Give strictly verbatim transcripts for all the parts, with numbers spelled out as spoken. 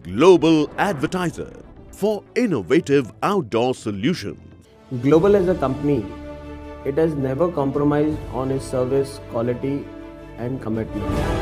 global advertiser for innovative outdoor solutions. Global as a company, it has never compromised on its service quality and commitment.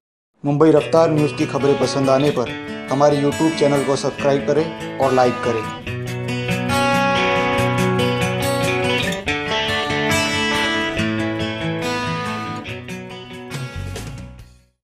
Mumbai रफ्तार news की खबरें पसंद आने पर हमारे यूट्यूब चैनल को सब्सक्राइब करें और लाइक करें।